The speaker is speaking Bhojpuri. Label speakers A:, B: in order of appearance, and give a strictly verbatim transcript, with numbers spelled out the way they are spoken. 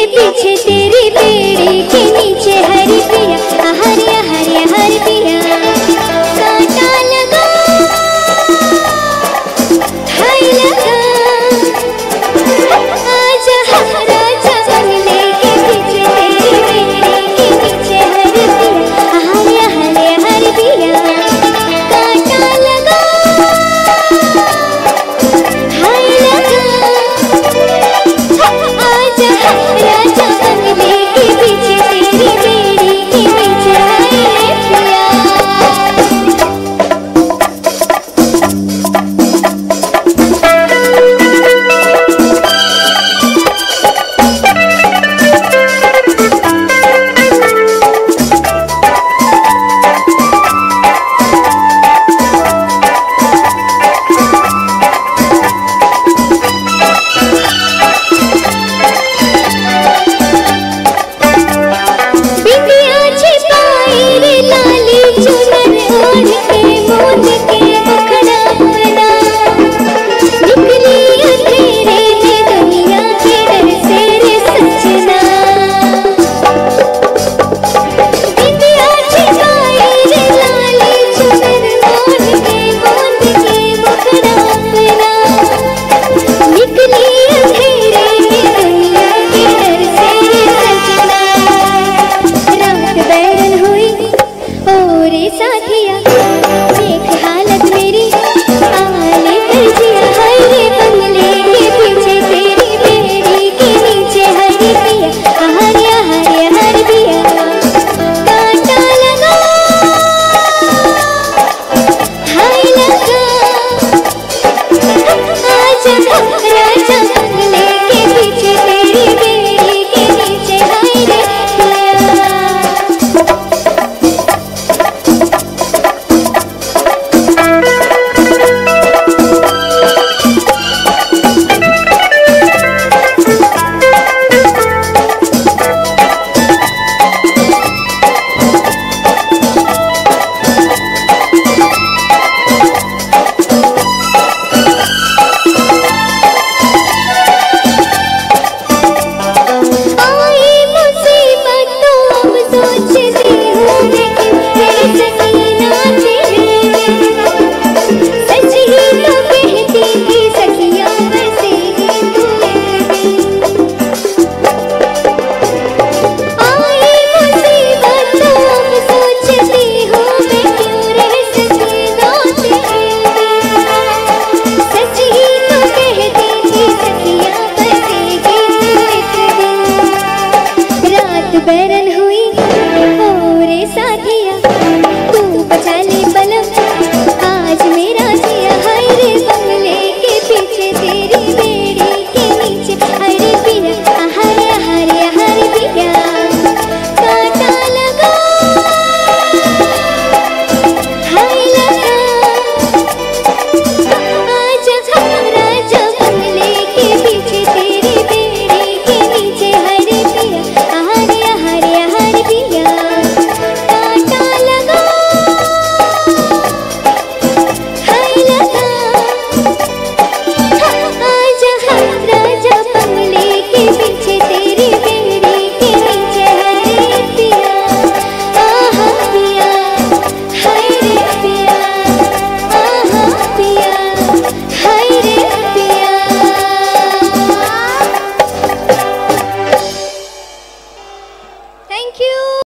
A: पीछे तेरी बेड़ी के नीचे हरी पिया, हरिया हरिया हरी पिया। कांटा लगा हाय लगा, आजा राजा बंगले के पीछे तेरी बेड़ी के नीचे हरी पिया, हरिया हरिया हरी पिया। कांटा लगा हाय लगा, आजा राजा बंगले के पीछे तेरी बेड़ी के नीचे हरी पिया। बिंदिया छिपाई रे लाली चुनर ओढ़ के मूंद के मुखड़ा बना, निकली अंधेरे में दुनिया के डर से रे सजना। बिंदिया छिपाई रे लाली चुनर ओढ़ के मूंद के मुखड़ा बना, निकली अंधेरे में दुनिया के डर से रे सजना। रात बैरन हुई ओ रे साथिया, देख हालत मेरी आले कर जिया। हाय रे बंगले के पीछे तेरी बेड़ी के नीचे हरी पिया, हरिया हरिया हरी पिया। कांटा लगा हाय लगा, आजा राजा बंगले के पीछे तेरी बेड़ी के नीचे हाय रे पिया। आई मुसीबत तो अब सोचती हूँ मैं क्यों रह सकी ना तेरे बिन। सच ही तो कहती थी सखियाँ बसेगी तू एक दिन। आई मुसीबत तो अब सोचती हूँ मैं क्यों रह सकी ना तेरे बिन। सच ही तो कहती थी सखियाँ बसेगी तू एक दिन। रात बैरन हुई ओ रे साथिया, तू बचा ले पलक आज मेरा जिया। हाय रे बंगले के पीछे तेरी बेड़ी के नीचे हरी पिया, हरिया हरिया हरी पिया। कांटा लगा हाय लगा, आजा राजा बंगले के पीछे तेरी बेड़ी के नीचे हरी पिया, हरिया हरिया हरी पिया। कांटा लगा हाय लगा, आजा राजा बंगले के पीछे तेरी बेड़ी के नीचे हरी पिया। आहा पिया हाय रे पिया, आहा पिया हाय रे पिया। Thank you.